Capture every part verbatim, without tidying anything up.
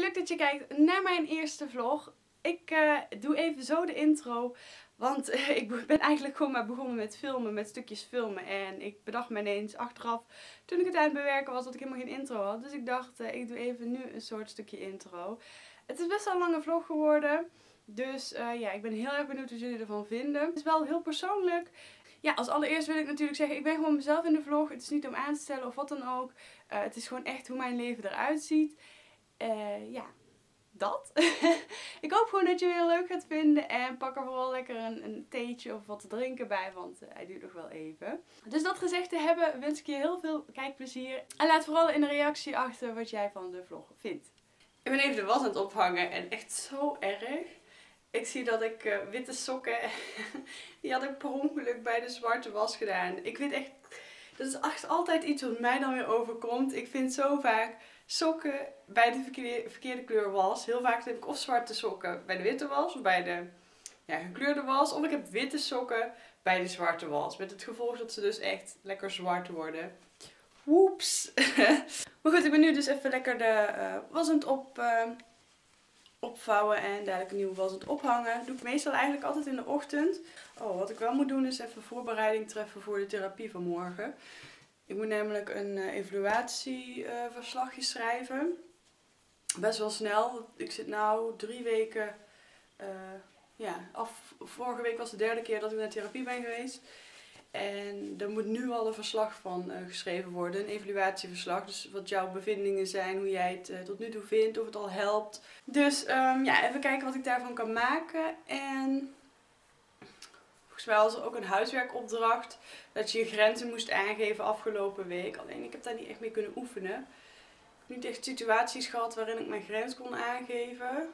leuk dat je kijkt naar mijn eerste vlog. Ik uh, doe even zo de intro, want uh, ik ben eigenlijk gewoon maar begonnen met filmen, met stukjes filmen. En ik bedacht me ineens achteraf, toen ik het aan het bewerken was, dat ik helemaal geen intro had. Dus ik dacht, uh, ik doe even nu een soort stukje intro. Het is best wel een lange vlog geworden, dus uh, ja, ik ben heel erg benieuwd wat jullie ervan vinden. Het is wel heel persoonlijk. Ja, als allereerst wil ik natuurlijk zeggen, ik ben gewoon mezelf in de vlog. Het is niet om aan te stellen of wat dan ook. Uh, het is gewoon echt hoe mijn leven eruit ziet. Uh, ja, dat. Ik hoop gewoon dat je het heel leuk gaat vinden. En pak er vooral lekker een, een theetje of wat te drinken bij, want uh, hij duurt nog wel even. Dus dat gezegd te hebben, wens ik je heel veel kijkplezier. En laat vooral in de reactie achter wat jij van de vlog vindt. Ik ben even de was aan het ophangen en echt zo erg. Ik zie dat ik uh, witte sokken, die had ik per ongeluk bij de zwarte was gedaan. Ik weet echt, dat is echt altijd iets wat mij dan weer overkomt. Ik vind zo vaak sokken bij de verkeerde, verkeerde kleur was. Heel vaak heb ik of zwarte sokken bij de witte was, of bij de ja, gekleurde was. Of ik heb witte sokken bij de zwarte was. Met het gevolg dat ze dus echt lekker zwart worden. Woeps. Maar goed, ik ben nu dus even lekker de uh, was aan het op... Uh, opvouwen en dadelijk een nieuwe was aan het ophangen. Dat doe ik meestal eigenlijk altijd in de ochtend. Oh, wat ik wel moet doen is even voorbereiding treffen voor de therapie van morgen. Ik moet namelijk een uh, evaluatieverslagje uh, schrijven. Best wel snel. Ik zit nu drie weken, uh, ja, af, vorige week was de derde keer dat ik naar therapie ben geweest. En er moet nu al een verslag van uh, geschreven worden, een evaluatieverslag. Dus wat jouw bevindingen zijn, hoe jij het uh, tot nu toe vindt, of het al helpt. Dus um, ja, even kijken wat ik daarvan kan maken. En volgens mij was er ook een huiswerkopdracht dat je je grenzen moest aangeven afgelopen week. Alleen ik heb daar niet echt mee kunnen oefenen. Ik heb niet echt situaties gehad waarin ik mijn grens kon aangeven.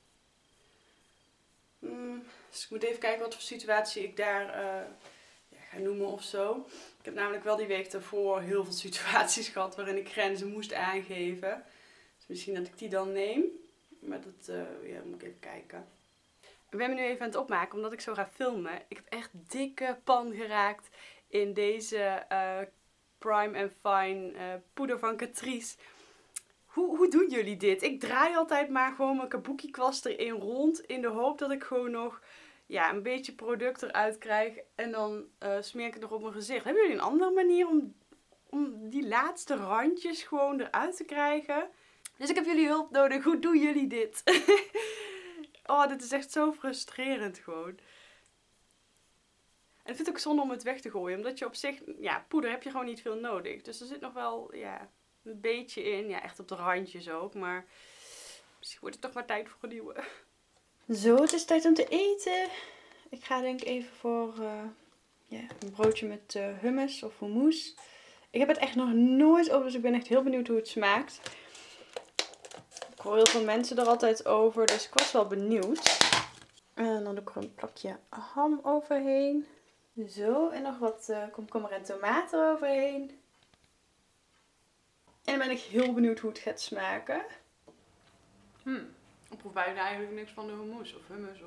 Hmm, dus ik moet even kijken wat voor situatie ik daar... Uh, gaan noemen of zo. Ik heb namelijk wel die week daarvoor heel veel situaties gehad waarin ik grenzen moest aangeven. Dus misschien dat ik die dan neem. Maar dat uh, ja, moet ik even kijken. Ik ben me nu even aan het opmaken omdat ik zo ga filmen. Ik heb echt dikke pan geraakt in deze uh, Prime and Fine uh, poeder van Catrice. Hoe, hoe doen jullie dit? Ik draai altijd maar gewoon mijn kabuki kwast erin rond in de hoop dat ik gewoon nog... ja, een beetje product eruit krijg en dan uh, smeer ik het nog op mijn gezicht. Hebben jullie een andere manier om, om die laatste randjes gewoon eruit te krijgen? Dus ik heb jullie hulp nodig. Hoe doen jullie dit? Oh, dit is echt zo frustrerend gewoon. En ik vind het ook zonde om het weg te gooien. Omdat je op zich, ja, poeder heb je gewoon niet veel nodig. Dus er zit nog wel, ja, een beetje in. Ja, echt op de randjes ook. Maar misschien wordt het toch maar tijd voor een nieuwe. Zo, het is tijd om te eten. Ik ga denk ik even voor uh, ja, een broodje met uh, hummus of hummus. Ik heb het echt nog nooit op, dus ik ben echt heel benieuwd hoe het smaakt. Ik hoor heel veel mensen er altijd over, dus ik was wel benieuwd. En dan doe ik er een plakje ham overheen. Zo, en nog wat uh, komkommer en tomaten eroverheen. En dan ben ik heel benieuwd hoe het gaat smaken. Hmm. Ik proef bijna eigenlijk niks van de hummus of hummus. Of...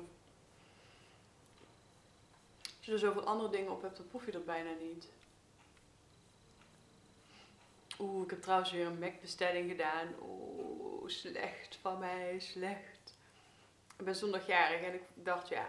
als je er zoveel andere dingen op hebt, dan proef je dat bijna niet. Oeh, ik heb trouwens weer een Mac bestelling gedaan. Oeh, slecht van mij, slecht. Ik ben zondagjarig en ik dacht, ja.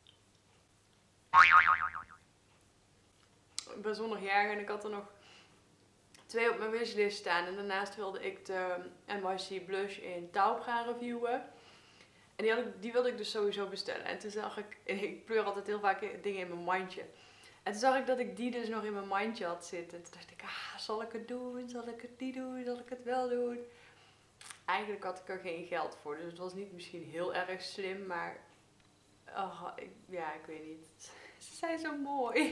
Ik ben zondagjarig en ik had er nog twee op mijn wishlist staan. En daarnaast wilde ik de N Y C Blush in taupe gaan reviewen. En die, had ik, die wilde ik dus sowieso bestellen. En toen zag ik, ik pleur altijd heel vaak dingen in mijn mandje. En toen zag ik dat ik die dus nog in mijn mandje had zitten. En toen dacht ik, ah, zal ik het doen? Zal ik het niet doen? Zal ik het wel doen? Eigenlijk had ik er geen geld voor. Dus het was niet misschien heel erg slim. Maar, oh, ik, ja, ik weet niet. Ze zijn zo mooi.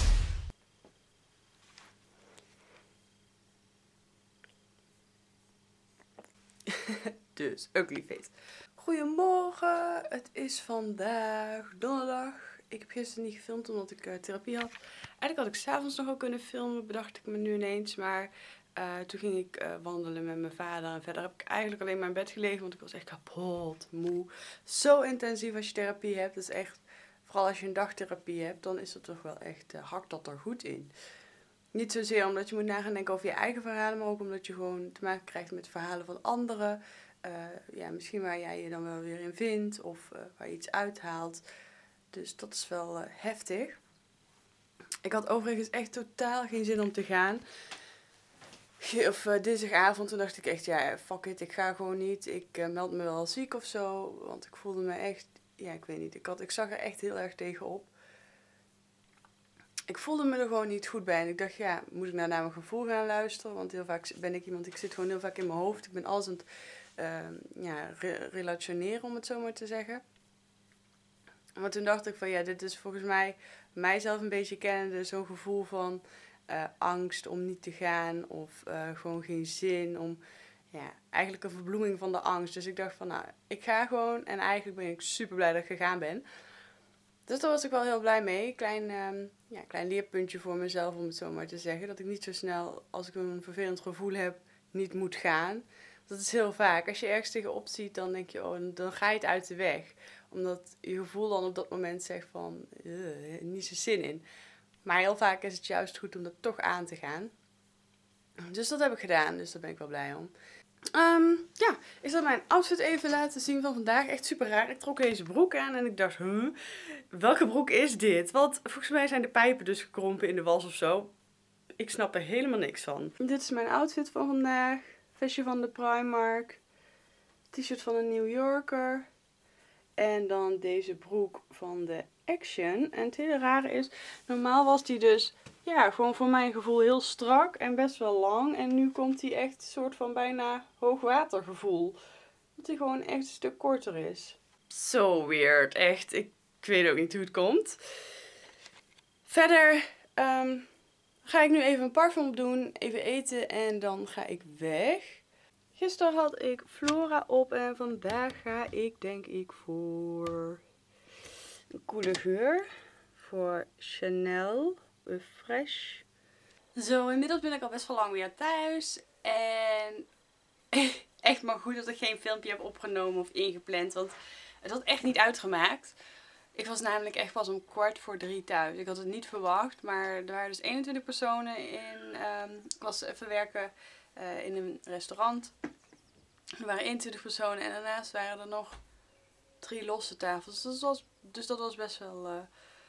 Dus, ugly face. Goedemorgen, het is vandaag donderdag. Ik heb gisteren niet gefilmd omdat ik uh, therapie had. Eigenlijk had ik 's avonds nog wel kunnen filmen, bedacht ik me nu ineens. Maar uh, toen ging ik uh, wandelen met mijn vader. En verder heb ik eigenlijk alleen maar in bed gelegen, want ik was echt kapot, moe. Zo intensief als je therapie hebt. Dat is echt, vooral als je een dagtherapie hebt, dan is dat toch wel echt, uh, hakt dat er goed in. Niet zozeer omdat je moet nagaan denken over je eigen verhalen, maar ook omdat je gewoon te maken krijgt met verhalen van anderen. uh, ja, misschien waar jij je dan wel weer in vindt of uh, waar je iets uithaalt. Dus dat is wel uh, heftig. Ik had overigens echt totaal geen zin om te gaan. Of uh, dinsdagavond, toen dacht ik echt, ja, fuck it, ik ga gewoon niet. Ik uh, meld me wel ziek of zo, want ik voelde me echt, ja, ik weet niet. Ik, had, ik zag er echt heel erg tegenop. Ik voelde me er gewoon niet goed bij. En ik dacht, ja, moet ik nou naar mijn gevoel gaan luisteren? Want heel vaak ben ik iemand, ik zit gewoon heel vaak in mijn hoofd. Ik ben alles aan het uh, ja, re- relationeren, om het zo maar te zeggen. Maar toen dacht ik van, ja, dit is volgens mij mijzelf een beetje kennende, zo'n gevoel van uh, angst om niet te gaan. Of uh, gewoon geen zin om, ja, eigenlijk een verbloeming van de angst. Dus ik dacht van, nou, ik ga gewoon. En eigenlijk ben ik super blij dat ik gegaan ben. Dus daar was ik wel heel blij mee. Klein, um, ja, klein leerpuntje voor mezelf, om het zo maar te zeggen. Dat ik niet zo snel, als ik een vervelend gevoel heb, niet moet gaan. Dat is heel vaak. Als je ergens tegenop ziet, dan denk je, oh, dan ga je het uit de weg. Omdat je gevoel dan op dat moment zegt van, uh, niet zo zin in. Maar heel vaak is het juist goed om dat toch aan te gaan. Dus dat heb ik gedaan, dus daar ben ik wel blij om. Um, ja, ik zal mijn outfit even laten zien van vandaag. Echt super raar. Ik trok deze broek aan en ik dacht, huh, welke broek is dit? Want volgens mij zijn de pijpen dus gekrompen in de was of zo. Ik snap er helemaal niks van. Dit is mijn outfit van vandaag. Vestje van de Primark. T-shirt van een New Yorker. En dan deze broek van de Action. En het hele rare is, normaal was die dus, ja, gewoon voor mijn gevoel heel strak en best wel lang. En nu komt die echt een soort van bijna hoogwatergevoel. Dat die gewoon echt een stuk korter is. So weird, echt. Ik, ik weet ook niet hoe het komt. Verder um, ga ik nu even een parfum opdoen, even eten en dan ga ik weg. Gisteren had ik Flora op en vandaag ga ik denk ik voor een coole geur. Voor Chanel Fresh. Zo, inmiddels ben ik al best wel lang weer thuis. En echt maar goed dat ik geen filmpje heb opgenomen of ingepland. Want het had echt niet uitgemaakt. Ik was namelijk echt pas om kwart voor drie thuis. Ik had het niet verwacht. Maar er waren dus eenentwintig personen in. Um, ik was even werken uh, in een restaurant. Er waren eenentwintig personen en daarnaast waren er nog drie losse tafels. Dus dat was, dus dat was best wel uh,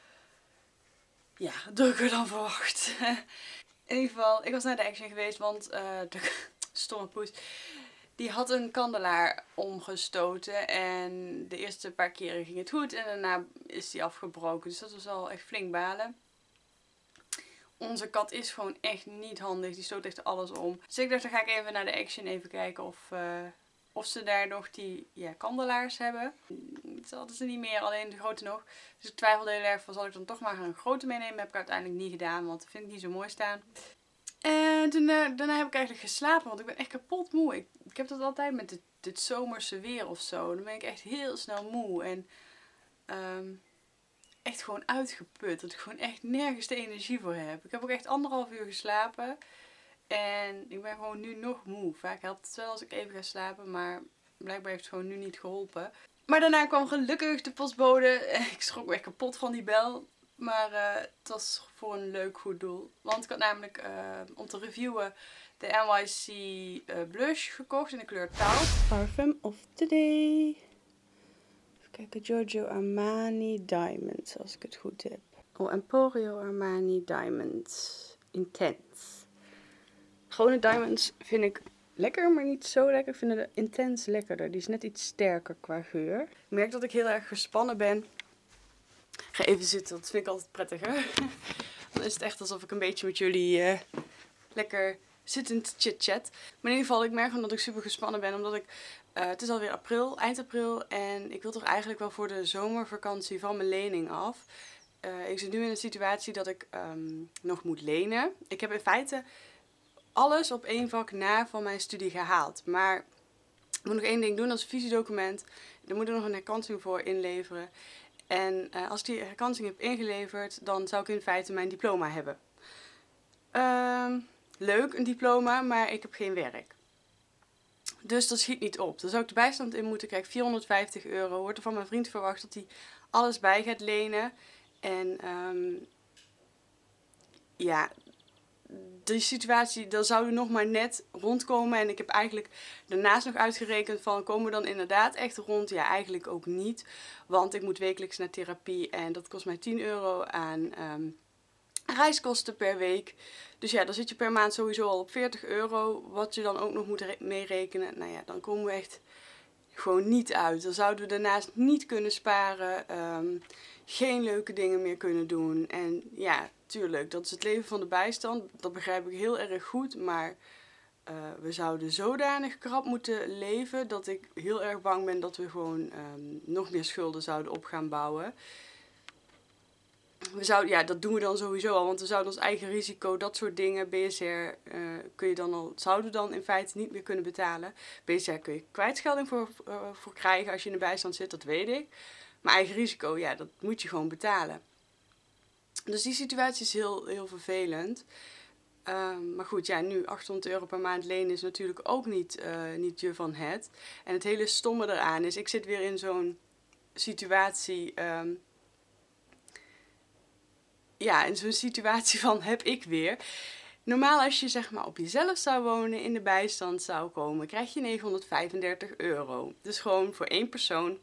ja, drukker dan verwacht. In ieder geval, ik was naar de Action geweest, want uh, de stomme poes, die had een kandelaar omgestoten. En de eerste paar keren ging het goed en daarna is die afgebroken. Dus dat was al echt flink balen. Onze kat is gewoon echt niet handig. Die stoot echt alles om. Dus ik dacht, dan ga ik even naar de Action even kijken of, uh, of ze daar nog die ja, kandelaars hebben. Dat hadden ze niet meer, alleen de grote nog. Dus ik twijfelde heel erg van, zal ik dan toch maar een grote meenemen? Heb ik uiteindelijk niet gedaan, want dat vind ik niet zo mooi staan. En toen, uh, daarna heb ik eigenlijk geslapen, want ik ben echt kapot moe. Ik, ik heb dat altijd met dit, dit zomerse weer of zo. Dan ben ik echt heel snel moe. En um, echt gewoon uitgeput. Dat ik gewoon echt nergens de energie voor heb. Ik heb ook echt anderhalf uur geslapen. En ik ben gewoon nu nog moe. Vaak helpt het wel als ik even ga slapen. Maar blijkbaar heeft het gewoon nu niet geholpen. Maar daarna kwam gelukkig de postbode. Ik schrok me echt kapot van die bel. Maar uh, het was voor een leuk goed doel. Want ik had namelijk uh, om te reviewen de N Y C uh, blush gekocht in de kleur Taupe. Parfum of the day. Even kijken, Giorgio Armani Diamonds, als ik het goed heb. Oh, Emporio Armani Diamonds. Intense. Gewone diamonds vind ik lekker, maar niet zo lekker. Ik vind de intens lekkerder. Die is net iets sterker qua geur. Ik merk dat ik heel erg gespannen ben. Ik ga even zitten, dat vind ik altijd prettiger. Dan is het echt alsof ik een beetje met jullie uh, lekker zittend chit-chat. Maar in ieder geval, ik merk gewoon dat ik super gespannen ben. Omdat ik, uh, het is alweer april, eind april. En ik wil toch eigenlijk wel voor de zomervakantie van mijn lening af. Uh, ik zit nu in een situatie dat ik um, nog moet lenen. Ik heb in feite alles op één vak na van mijn studie gehaald. Maar ik moet nog één ding doen, dat is een visiedocument. Daar moet ik nog een herkansing voor inleveren. En uh, als ik die herkansing heb ingeleverd, dan zou ik in feite mijn diploma hebben. Uh, leuk, een diploma, maar ik heb geen werk. Dus dat schiet niet op. Dan zou ik de bijstand in moeten krijgen, vierhonderdvijftig euro. Wordt er van mijn vriend verwacht dat hij alles bij gaat lenen. En um, ja, die situatie, dan zouden we nog maar net rondkomen. En ik heb eigenlijk daarnaast nog uitgerekend van, komen we dan inderdaad echt rond? Ja, eigenlijk ook niet. Want ik moet wekelijks naar therapie en dat kost mij tien euro aan um, reiskosten per week. Dus ja, dan zit je per maand sowieso al op veertig euro. Wat je dan ook nog moet meerekenen. Nou ja, dan komen we echt gewoon niet uit. Dan zouden we daarnaast niet kunnen sparen. Um, geen leuke dingen meer kunnen doen. En ja, tuurlijk, dat is het leven van de bijstand. Dat begrijp ik heel erg goed. Maar uh, we zouden zodanig krap moeten leven dat ik heel erg bang ben dat we gewoon um, nog meer schulden zouden op gaan bouwen. We zouden, ja, dat doen we dan sowieso al, want we zouden ons eigen risico, dat soort dingen, B S R, uh, kun je dan al, zouden we dan in feite niet meer kunnen betalen. B S R kun je kwijtschelding voor, uh, voor krijgen als je in de bijstand zit, dat weet ik. Maar eigen risico, ja, dat moet je gewoon betalen. Dus die situatie is heel, heel vervelend. Uh, maar goed, ja, nu achthonderd euro per maand lenen is natuurlijk ook niet, uh, niet je van het. En het hele stomme eraan is, ik zit weer in zo'n situatie... Um, Ja, in zo'n situatie van heb ik weer. Normaal als je zeg maar op jezelf zou wonen, in de bijstand zou komen, krijg je negenhonderdvijfendertig euro. Dus gewoon voor één persoon.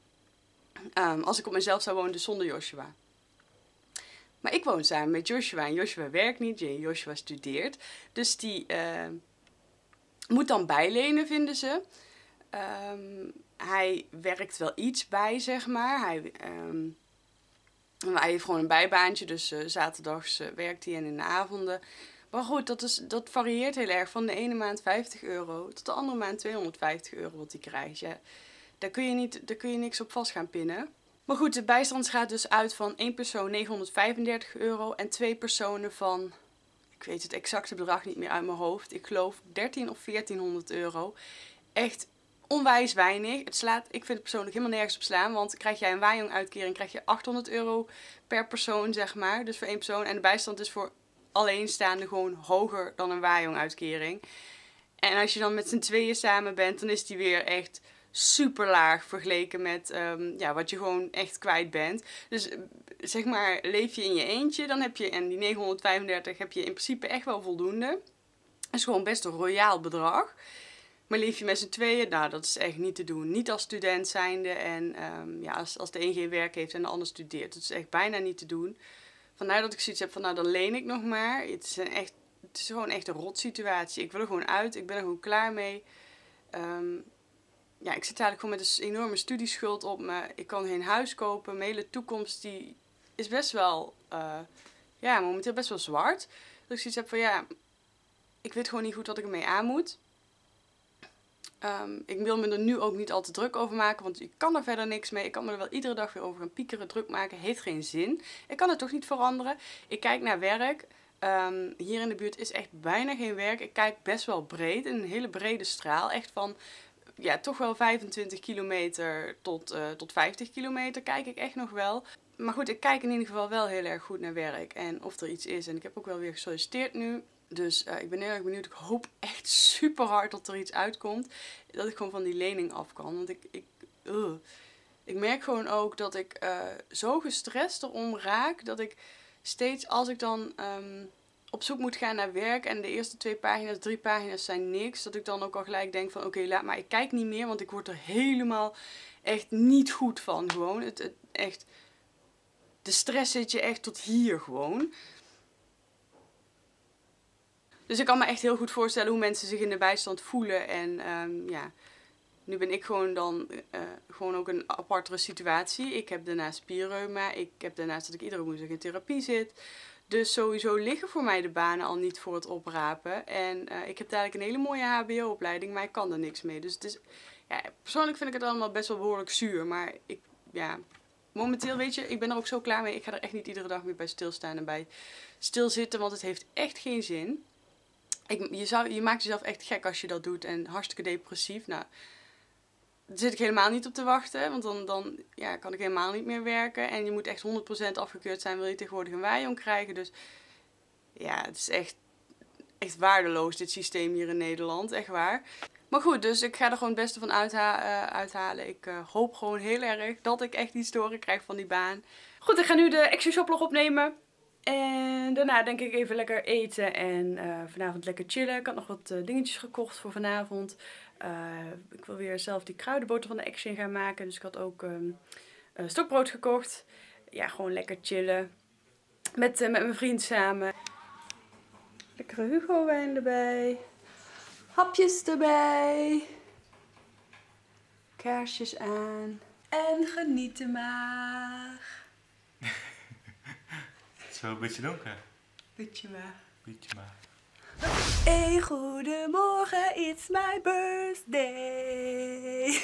Um, als ik op mezelf zou wonen, dus zonder Joshua. Maar ik woon samen met Joshua en Joshua werkt niet, Joshua studeert. Dus die uh, moet dan bijlenen, vinden ze. Um, hij werkt wel iets bij, zeg maar. Hij... Um, Hij heeft gewoon een bijbaantje, dus uh, zaterdags uh, werkt hij en in de avonden. Maar goed, dat, is, dat varieert heel erg. Van de ene maand vijftig euro tot de andere maand tweehonderdvijftig euro wat hij krijgt. Ja, daar, kun je niet, daar kun je niks op vast gaan pinnen. Maar goed, de bijstand gaat dus uit van één persoon negenhonderdvijfendertig euro en twee personen van, ik weet het exacte bedrag niet meer uit mijn hoofd. Ik geloof dertien of veertienhonderd euro. Echt onwijs weinig. Het slaat, ik vind het persoonlijk helemaal nergens op slaan. Want krijg jij een Wajong-uitkering, krijg je achthonderd euro per persoon, zeg maar. Dus voor één persoon. En de bijstand is voor alleenstaande gewoon hoger dan een Wajong-uitkering. En als je dan met z'n tweeën samen bent, dan is die weer echt super laag vergeleken met um, ja, wat je gewoon echt kwijt bent. Dus zeg maar, leef je in je eentje, dan heb je, en die negenhonderdvijfendertig heb je in principe echt wel voldoende. Dat is gewoon best een royaal bedrag. Maar leef je met z'n tweeën, nou dat is echt niet te doen. Niet als student zijnde en um, ja, als, als de een geen werk heeft en de ander studeert. Dat is echt bijna niet te doen. Vandaar dat ik zoiets heb van, nou dan leen ik nog maar. Het is, een echt, het is gewoon echt een rotsituatie. Ik wil er gewoon uit, ik ben er gewoon klaar mee. Um, ja, ik zit eigenlijk gewoon met een enorme studieschuld op me. Ik kan geen huis kopen. Mijn hele toekomst die is best wel, uh, ja, momenteel best wel zwart. Dat ik zoiets heb van, ja, ik weet gewoon niet goed wat ik ermee aan moet. Um, ik wil me er nu ook niet al te druk over maken, want ik kan er verder niks mee. Ik kan me er wel iedere dag weer over gaan piekeren, druk maken. Heeft geen zin. Ik kan het toch niet veranderen. Ik kijk naar werk. Um, hier in de buurt is echt bijna geen werk. Ik kijk best wel breed, in een hele brede straal. Echt van, ja, toch wel vijfentwintig kilometer tot, uh, tot vijftig kilometer kijk ik echt nog wel. Maar goed, ik kijk in ieder geval wel heel erg goed naar werk en of er iets is. En ik heb ook wel weer gesolliciteerd nu. Dus uh, ik ben heel erg benieuwd. Ik hoop echt super hard dat er iets uitkomt. Dat ik gewoon van die lening af kan. Want ik, ik, uh, ik merk gewoon ook dat ik uh, zo gestrest erom raak. Dat ik steeds als ik dan um, op zoek moet gaan naar werk. En de eerste twee pagina's, drie pagina's zijn niks. Dat ik dan ook al gelijk denk van oké, okay, laat maar. Ik kijk niet meer. Want ik word er helemaal echt niet goed van. Gewoon. Het, het, echt, de stress zit je echt tot hier gewoon. Dus ik kan me echt heel goed voorstellen hoe mensen zich in de bijstand voelen. En um, ja, nu ben ik gewoon dan uh, gewoon ook een apartere situatie. Ik heb daarnaast spierreuma. Ik heb daarnaast dat ik iedere woensdag in therapie zit. Dus sowieso liggen voor mij de banen al niet voor het oprapen. En uh, ik heb dadelijk een hele mooie H B O-opleiding, maar ik kan er niks mee. Dus het is, ja, persoonlijk vind ik het allemaal best wel behoorlijk zuur. Maar ik, ja, momenteel weet je, ik ben er ook zo klaar mee. Ik ga er echt niet iedere dag meer bij stilstaan en bij stilzitten, want het heeft echt geen zin. Ik, je, zou, je maakt jezelf echt gek als je dat doet en hartstikke depressief. Nou, daar zit ik helemaal niet op te wachten, want dan, dan ja, kan ik helemaal niet meer werken. En je moet echt honderd procent afgekeurd zijn, wil je tegenwoordig een Wajong krijgen. Dus ja, het is echt, echt waardeloos dit systeem hier in Nederland, echt waar. Maar goed, dus ik ga er gewoon het beste van uitha uh, uithalen. Ik uh, hoop gewoon heel erg dat ik echt iets te horen krijg van die baan. Goed, ik ga nu de Action Shoplog opnemen. En daarna denk ik even lekker eten en uh, vanavond lekker chillen. Ik had nog wat uh, dingetjes gekocht voor vanavond. Uh, ik wil weer zelf die kruidenboter van de Action gaan maken. Dus ik had ook um, uh, stokbrood gekocht. Ja, gewoon lekker chillen. Met, uh, met mijn vriend samen. Lekkere Hugo wijn erbij. Hapjes erbij. Kaarsjes aan. En genieten maar. Het is wel een beetje donker. Beetje maar. Beetje maar. Hey, goedemorgen, it's my birthday.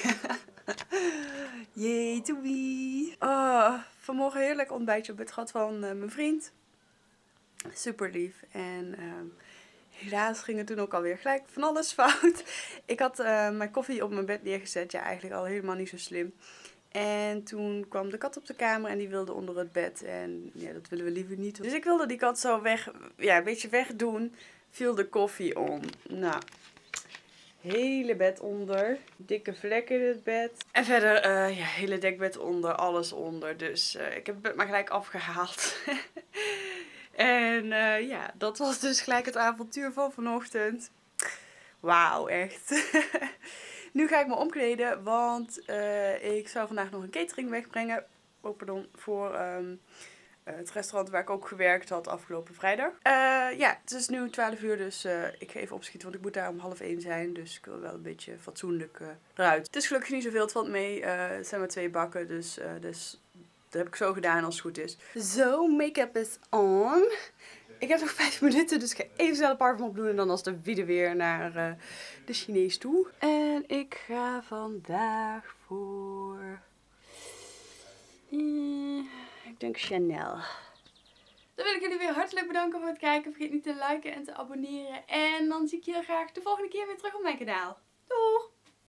Yay to me. Oh, vanmorgen heerlijk ontbijtje op bed gehad van uh, mijn vriend. Super lief. En uh, helaas ging het toen ook alweer gelijk van alles fout. Ik had uh, mijn koffie op mijn bed neergezet. Ja, eigenlijk al helemaal niet zo slim. En toen kwam de kat op de kamer en die wilde onder het bed. En ja, dat willen we liever niet. Dus ik wilde die kat zo weg, ja, een beetje wegdoen. Viel de koffie om. Nou, hele bed onder. Dikke vlekken in het bed. En verder, uh, ja, hele dekbed onder, alles onder. Dus uh, ik heb het bed maar gelijk afgehaald. En uh, ja, dat was dus gelijk het avontuur van vanochtend. Wauw, echt. Nu ga ik me omkleden, want uh, ik zou vandaag nog een catering wegbrengen. Oh, pardon, voor um, uh, het restaurant waar ik ook gewerkt had afgelopen vrijdag. Uh, ja, het is nu twaalf uur, dus uh, ik ga even opschieten, want ik moet daar om half één zijn. Dus ik wil wel een beetje fatsoenlijk uh, eruit. Het is gelukkig niet zoveel, het valt mee. Uh, het zijn maar twee bakken, dus, uh, dus dat heb ik zo gedaan als het goed is. Zo, make-up is on. Ik heb nog vijf minuten, dus ik ga even snel een parfum opdoen en dan als de video weer naar uh, de Chinees toe. En ik ga vandaag voor, uh, ik denk Chanel. Dan wil ik jullie weer hartelijk bedanken voor het kijken. Vergeet niet te liken en te abonneren. En dan zie ik jullie graag de volgende keer weer terug op mijn kanaal. Doeg!